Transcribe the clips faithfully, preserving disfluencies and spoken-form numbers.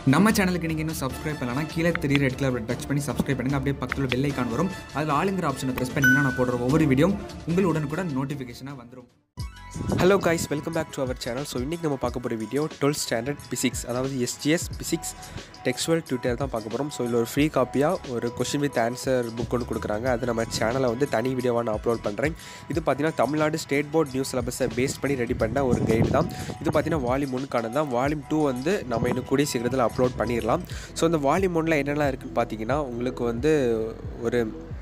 நம்ம சேனலுக்கு நீங்கள் இன்னும் சப்ஸ்கிரைப் பண்ணலாம் கீழே தெரிய ரெட் கலர் டச் பண்ணி சப்ஸ்கிரைப் பண்ணுங்கள். அப்படியே பக்கத்தில் பெல் ஐக்கான் வரும், அதில் ஆளுங்கிற ஆப்ஷனை ப்ரெஸ் பண்ணிங்கன்னா நான் போடுற ஒவ்வொரு வீடியோ உங்களுடன் கூட நோட்டிஃபிகேஷனாக வந்துடும். Hello guys, welcome back to our channel. So இன்றைக்கி நம்ம பார்க்க போகிற வீடியோ டுவெல்த் ஸ்டாண்டர்ட் பிசிக்ஸ், அதாவது S G S physics textual tutor தான் பார்க்க போகிறோம். ஸோ இதில் ஒரு ஃப்ரீ காப்பியாக ஒரு கொஷின் வித் ஆன்சர் புக் ஒன்று கொடுக்குறாங்க. அது நம்ம சேனலை வந்து தனி வீடியோவாக நான் அப்லோட் பண்ணுறேன். இது பார்த்தீங்கன்னா தமிழ்நாடு ஸ்டேட் போர்ட் நியூ சிலபஸை பேஸ் பண்ணி ரெடி பண்ண ஒரு கைடு தான். இது பார்த்தீங்கன்னா வால்யூம் ஒன்றுக்கானது தான். வால்யூம் டூ வந்து நம்ம இன்னும் கூடிய சீக்கிரத்தில் அப்லோட் பண்ணிடலாம். ஸோ இந்த வால்யூம் ஒன்றில் என்னெல்லாம் இருக்குதுன்னு பார்த்தீங்கன்னா, உங்களுக்கு வந்து ஒரு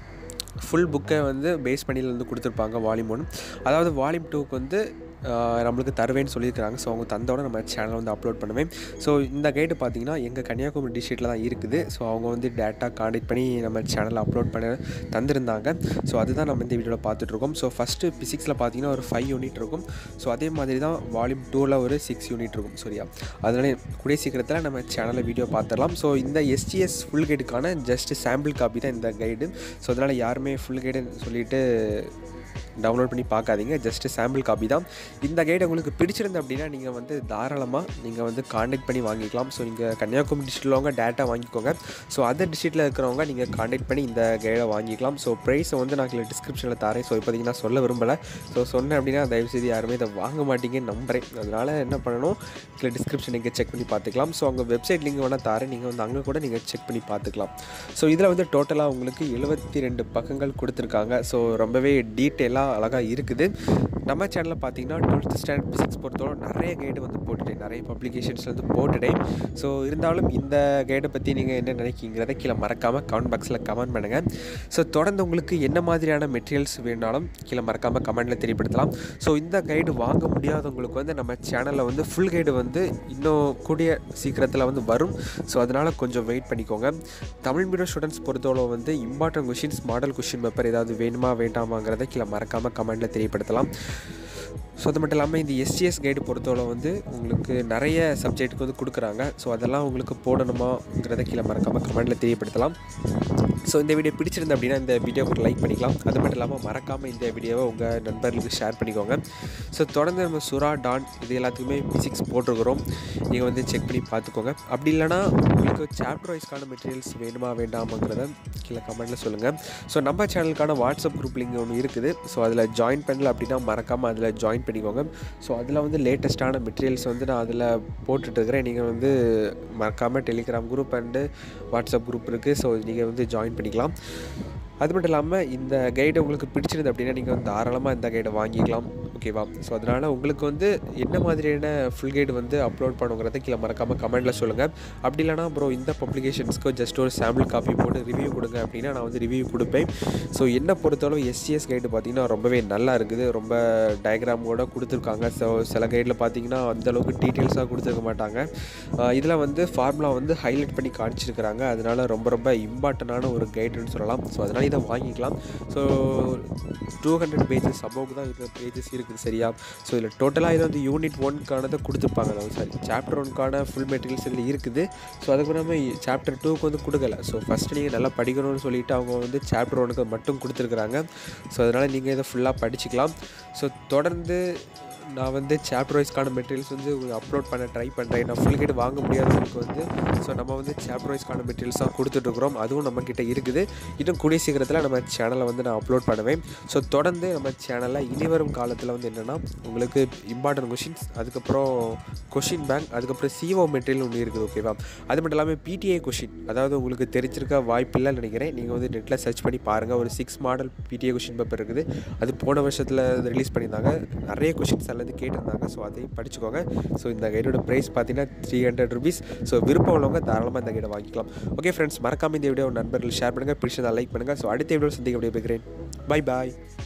ஃபுல் புக்கை வந்து பேஸ் பண்ணியில் வந்து கொடுத்துருப்பாங்க வால்யூம் ஒன். அதாவது வால்யூம் டூக்கு வந்து நம்மளுக்கு தருவேன்னு சொல்லியிருக்கிறாங்க. ஸோ அவங்க தந்தோட நம்ம சேனலை வந்து அப்லோட் பண்ணுவேன். ஸோ இந்த கைடு பார்த்திங்கன்னா எங்கள் கன்னியாகுமரி டிஸ்ட்ரிக்டில் தான் இருக்குது. ஸோ அவங்க வந்து டேட்டா காண்டக்ட் பண்ணி நம்ம சேனலில் அப்லோட் பண்ண தந்திருந்தாங்க. ஸோ அதுதான் நம்ம இந்த வீடியோவில் பார்த்துட்ருக்கோம். ஸோ ஃபஸ்ட்டு ஃபிசிக்ஸில் பார்த்திங்கன்னா ஒரு ஃபைவ் யூனிட் இருக்கும். ஸோ அதே மாதிரி தான் வால்யூம் டூவில் ஒரு சிக்ஸ் யூனிட் இருக்கும். சரியா, அதனால் கூடிய சீக்கிரத்தில் நம்ம சேனலில் வீடியோ பார்த்துடலாம். ஸோ இந்த எஸ் ஜி எஸ் ஃபுல் கைடுக்கான ஜஸ்ட் சாம்பிள் காப்பி தான் இந்த கைடு. ஸோ அதனால் யாருமே ஃபுல் கைடுன்னு சொல்லிவிட்டு டவுன்லோட் பண்ணி பார்க்காதீங்க. ஜஸ்ட்டு சாம்பிள் காப்பி தான். இந்த கைடு உங்களுக்கு பிடிச்சிருந்து அப்படின்னா நீங்கள் வந்து தாராளமாக நீங்கள் வந்து காண்டக்ட் பண்ணி வாங்கிக்கலாம். ஸோ நீங்கள் கன்னியாகுமரி டிஸ்ட்ரிக்டில் உள்ளவங்க டேட்டா வாங்கிக்கோங்க. ஸோ அதர் டிஸ்ட்ரிக்டில் இருக்கிறவங்க நீங்கள் காண்டக்ட் பண்ணி இந்த கைடை வாங்கிக்கலாம். ஸோ ப்ரைஸை வந்து நான் இதில் டிஸ்கிரிப்ஷனில் தரேன். ஸோ இப்போதைக்கு நான் சொல்ல விரும்பலை. ஸோ சொன்னேன் அப்படின்னா தயவுசெய்து யாருமே இதை வாங்க மாட்டீங்கன்னு நம்புகிறேன். அதனால் என்ன பண்ணணும், இதில் டிஸ்கிரிப்ஷன் நீங்கள் செக் பண்ணி பார்த்துக்கலாம். ஸோ அவங்க வெப்சைட் லிங்க் வேணால் தரேன், நீங்கள் வந்து அங்கே கூட நீங்கள் செக் பண்ணி பார்த்துக்கலாம். ஸோ இதில் வந்து டோட்டலாக உங்களுக்கு எழுபத்தி ரெண்டு பக்கங்கள் கொடுத்துருக்காங்க. ஸோ ரொம்பவே டீட்டெயிலாக அழகாக இருக்குது. நம்ம சேனலில் பார்த்தீங்கன்னா டுவெல்த் ஸ்டாண்டர்ட் பிசிக்ஸ் பொறுத்தவரை நிறைய கைடு வந்து போட்டுட்டேன், நிறைய பப்ளிகேஷன்ஸ் வந்து போட்டுட்டேன். ஸோ இருந்தாலும் இந்த கைடை பற்றி நீங்கள் என்ன நினைக்கிங்கிறத கீழே மறக்காமல் கமெண்ட் பாக்ஸில் கமெண்ட் பண்ணுங்கள். ஸோ தொடர்ந்து உங்களுக்கு என்ன மாதிரியான மெட்டீரியல்ஸ் வேணாலும் கீழே மறக்காமல் கமெண்ட்டில் தெரியப்படுத்தலாம். ஸோ இந்த கைடு வாங்க முடியாதவங்களுக்கு வந்து நம்ம சேனலில் வந்து ஃபுல் கைடு வந்து இன்னும் கூடிய சீக்கிரத்தில் வந்து வரும். ஸோ அதனால் கொஞ்சம் வெயிட் பண்ணிக்கோங்க. தமிழ் மீடியம் ஸ்டூடெண்ட்ஸ் பொறுத்தவரை வந்து important questions, model question paper ஏதாவது வேணுமா வேண்டாமாங்கிறத கீழே மறக்காமல் கமெண்ட்டில் தெரியப்படுத்தலாம். ஸோ அது மட்டும் இல்லாமல் இந்த எஸ் ஜி எஸ் கைடு பொறுத்தவரை வந்து உங்களுக்கு நிறைய சப்ஜெக்ட்டுக்கு வந்து கொடுக்குறாங்க. ஸோ அதெல்லாம் உங்களுக்கு போடணுமாங்கிறத கீழே மறக்காமல் கமெண்ட்டில் தெரியப்படுத்தலாம். ஸோ இந்த வீடியோ பிடிச்சிருந்தா அப்படின்னா இந்த வீடியோவுக்கு லைக் பண்ணிக்கலாம். அது மட்டும் இல்லாமல் மறக்காமல் இந்த வீடியோவை உங்கள் நண்பர்களுக்கு ஷேர் பண்ணிக்கோங்க. ஸோ தொடர்ந்து நம்ம சுறா டான் இது எல்லாத்துக்குமே பிசிக்ஸ் போட்டிருக்கிறோம், நீங்கள் வந்து செக் பண்ணி பார்த்துக்கோங்க. அப்படி இல்லைனா உங்களுக்கு சாப்டர் வைஸ்க்கான மெட்டீரியல்ஸ் வேணுமா வேண்டாமாங்கிறத கீழே கமெண்ட்டில் சொல்லுங்கள். ஸோ நம்ம சேனலுக்கான வாட்ஸ்அப் குரூப் லிங்க் ஒன்று இருக்குது. ஸோ அதில் ஜாயின் பண்ணல அப்படின்னா மறக்காமல் அதில் ஜாயின் பண்ணிக்கோங்க. ஸோ அதில் வந்து லேட்டஸ்ட்டான மெட்டீரியல்ஸ் வந்து நான் அதில் போட்டுட்ருக்கிறேன். நீங்கள் வந்து மறக்காமல் Telegram group and WhatsApp group இருக்குது. ஸோ நீங்கள் வந்து ஜாயின் பண்ணிக்கலாம். அது மட்டும் இல்லாமல் இந்த கைடை உங்களுக்கு பிடிச்சிருது அப்படின்னா நீங்கள் வந்து தாராளமாக இந்த கைடை வாங்கிக்கலாம். ஓகேவா? ஸோ அதனால் உங்களுக்கு வந்து என்ன மாதிரியான ஃபுல் கைடு வந்து அப்லோட் பண்ணுங்கிறத கீழே மறக்காமல் கமெண்ட்டில் சொல்லுங்கள். அப்படி இல்லைனா அப்புறம் இந்த பப்ளிகேஷன்ஸ்க்கு ஜஸ்ட் ஒரு சாம்பிள் காப்பி போட்டு ரிவ்யூ கொடுங்க அப்படின்னா நான் வந்து ரிவ்யூ கொடுப்பேன். ஸோ என்ன பொறுத்தளவு எஸ் ஜி எஸ் கைடு பார்த்திங்கன்னா ரொம்பவே நல்லா இருக்குது. ரொம்ப டயக்ராமோட கொடுத்துருக்காங்க. ஸோ சில கைடில் பார்த்திங்கன்னா அந்தளவுக்கு டீட்டெயில்ஸாக கொடுத்துருக்க மாட்டாங்க. இதில் வந்து ஃபார்முலா வந்து ஹைலைட் பண்ணி காமிச்சிருக்கிறாங்க. அதனால் ரொம்ப ரொம்ப இம்பார்ட்டண்டான ஒரு கைடுன்னு சொல்லலாம். ஸோ அதனால் இதை வாங்கிக்கலாம். So two hundred pages above தான் இது பேஜஸ் இருக்குது. சரியா? ஸோ இதில் டோட்டலாக இது வந்து யூனிட் ஒன்க்கானதை கொடுத்துருப்பாங்க. அதாவது சாரி சாப்டர் ஒன்க்கான ஃபுல் மெட்டீரியல்ஸ் இதில் இருக்குது. ஸோ அதுக்கு நம்ம சாப்டர் டூக்கு வந்து கொடுக்கல. ஸோ ஃபஸ்ட்டு நீங்கள் நல்லா படிக்கணும்னு சொல்லிவிட்டு அவங்க வந்து சாப்டர் ஒனுக்கு மட்டும் கொடுத்துருக்குறாங்க. ஸோ அதனால் நீங்கள் இதை ஃபுல்லாக படிச்சுக்கலாம். ஸோ தொடர்ந்து நான் வந்து சாப்டர் வைஸ்க்கான மெட்டீரியல்ஸ் வந்து அப்லோட் பண்ண ட்ரை பண்ணுறேன். நான் ஃபுல் கைடு வாங்க முடியாதவங்களுக்கு வந்து ஸோ நம்ம வந்து சாப்டர் வைஸ்க்கான மெட்டீரியல்ஸாக கொடுத்துட்ருக்குறோம். அதுவும் நம்மக்கிட்ட இருக்குது. இன்னும் கூடிய சீக்கிரத்தில் நம்ம சேனலை வந்து நான் அப்லோட் பண்ணுவேன். ஸோ தொடர்ந்து நம்ம சேனலில் இனிவரும் காலத்தில் வந்து என்னென்னா உங்களுக்கு இம்பார்ட்டன்ட் கொஷின்ஸ், அதுக்கப்புறம் கொஷின் பேங்க், அதுக்கப்புறம் சிஓ மெட்டீரியல் ஒன்று இருக்குது. ஓகேவா? அது மட்டும் இல்லாமல் பிடிஐ கொஷின், அதாவது உங்களுக்கு தெரிஞ்சிருக்க வாய்ப்பில்லைன்னு நினைக்கிறேன். நீங்கள் வந்து நெட்டில் சர்ச் பண்ணி பாருங்கள். ஒரு six model PTI question paper இருக்குது. அது போன வருஷத்தில் ரிலீஸ் பண்ணியிருந்தாங்க. நிறைய கொஷின்ஸ் அல்லது கேட்டிருந்தாங்க. ஸோ அதையும் படிச்சுக்கோங்க. ஸோ இந்த கைடோட ப்ரைஸ் பார்த்தீங்கன்னா த்ரீ ஹண்ட்ரட் ருபீஸ். ஸோ விருப்பம் உள்ளவங்க தாராளமாக இந்த கைடை வாங்கிக்கலாம். ஓகே ஃப்ரெண்ட்ஸ், மறக்காமல் இந்த வீடியோ நண்பர்கள் ஷேர் பண்ணுங்கள், பிடிச்சதை லைக் பண்ணுங்கள். ஸோ அடுத்த வீடியோ சந்திக்க அப்படியே போய்க்கிறேன். பை பாய்.